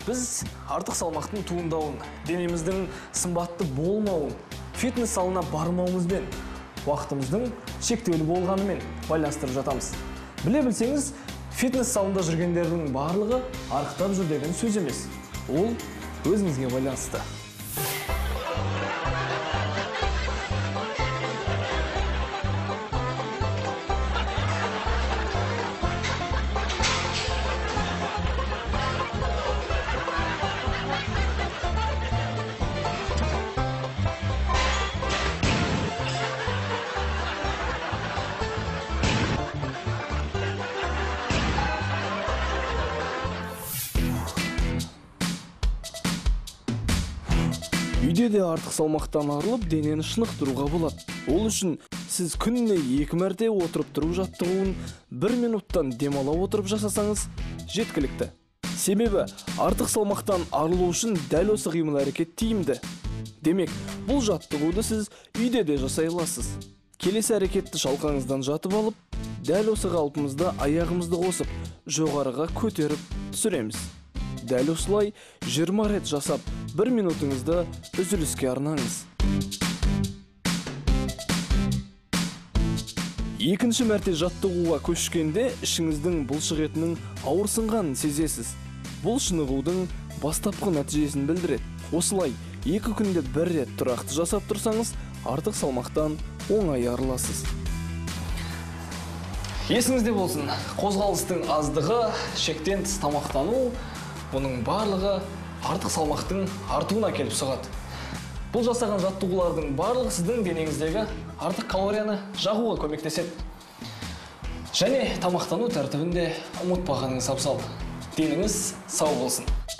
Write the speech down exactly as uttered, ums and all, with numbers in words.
Біз артық салмақтың туындауын, денеміздің сымбатты болмауын, фитнес залына бармауымызбен, уақытымыздың шектеулі болғанымен байланыстырып жатамыз. Біле білсеңіз, фитнес залында жүргендердің барлығы арықтап жүр деген сөз емес. Ол өзіңізге байланысты. Үйде де артық салмақтан арылып, денені шынықтыруға болады. Ол үшін сіз күніне екі мәрте отырып тұру жаттығуын бір минуттан демала отырып жасасаңыз жеткілікті. Себебі артық салмақтан арылу үшін дәл осы қимыл әрекет тиімді. Демек, бұл жаттығуды сіз үйде де жасай аласыз. Келесі әрекетті шалқаңыздан жатып алып, дәл осы қалпымызда аяғымызды қосып, жоғарыға көтеріп түсіреміз. Дәл осылай жиырма рет жасап, бір минутыңызды үзіліске арнаңыз. Екінші мәрте жаттығуға көшкенде ішіңіздің бұлшық етінің ауырсынғанын сезесіз. Бұл шынығудың бастапқы нәтижесін білдіреді. Осылай екі күнде бір рет тұрақты жасап тұрсаңыз, артық салмақтан оңай арыласыз. Есіңізде болсын, қозғалыстың аздығы, шектен тыс тамақтану, бұның барлығы артық салмақтың артуына келіп соғады. Бұл жасаған жаттығулардың барлығы сіздің денеңіздегі артық калорияны жағуға көмектеседі. Және тамақтану тәртібінде ұмытпағаныңыз абзал. Деніңіз сау болсын.